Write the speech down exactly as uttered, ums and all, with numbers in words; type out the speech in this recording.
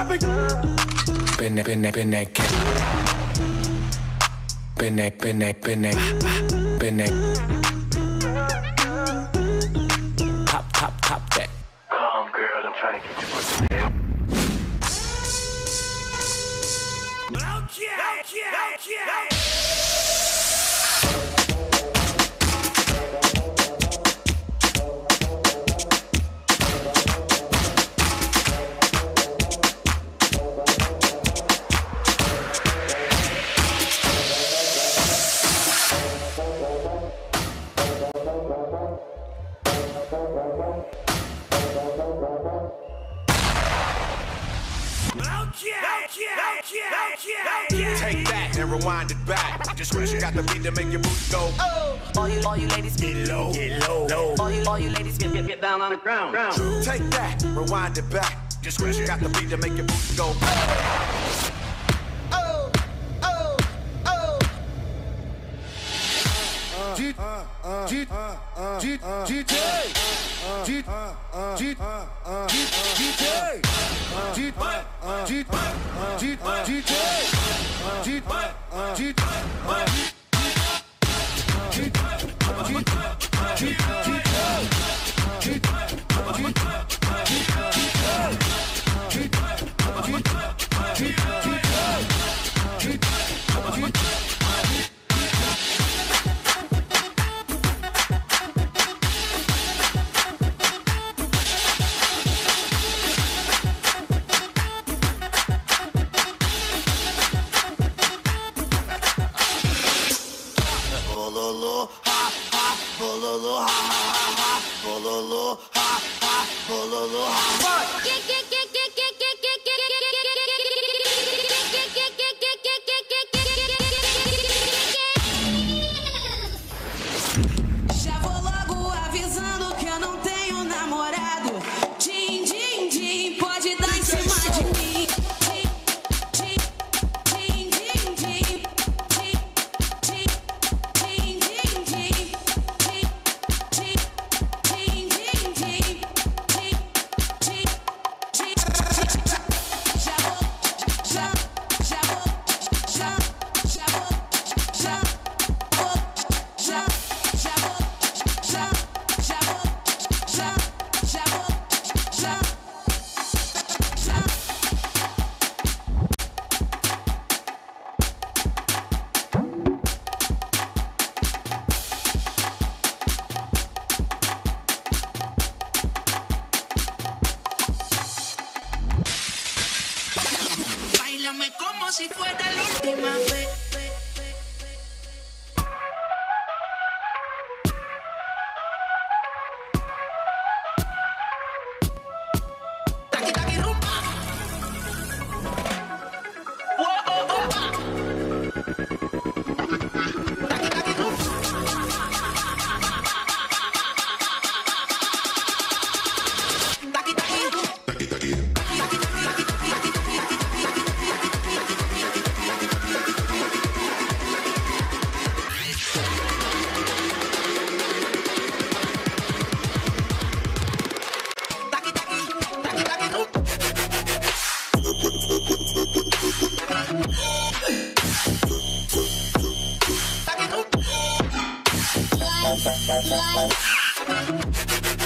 Pene, pene, pene, que. Pene, pene, pene, pene. Pop, pop, pop that. Calm, girl, I'm trying to get you pussy. Okay, okay, okay. Take that and rewind it back. Discretion got the beat to make your boots go. Oh, All you, all you ladies, get low, get low, low. all you, all you ladies, get, get, get down on the ground. ground. Take that, rewind it back. Discretion got the beat to make your boots go. Oh, oh, oh. G, G, G, G, G, G, G, G, G, G, G, G, Bololo, ha, ha, bololo, ha, ha, ha, bololo, ha, ha, bololo, ha. Já vou logo avisando que eu não tenho namorado. Din, din, din, pode dar em cima de mim. Din, din, din, din, din, din, din, din, din, din, din, din, din, din, din, din, din. Já vou, já, já vou, já, já vou, já, vou, já, já vou, já, já vou, já, já vou, já, já. Báilame como si fuera la última vez. Taqui, taqui, rumba. Whoa, oh, oh, ah. Taqui, taqui, rumba. Taqui, taqui, rumba. Taqui, taqui, taqui, taqui, rumba. Taqui, rumba.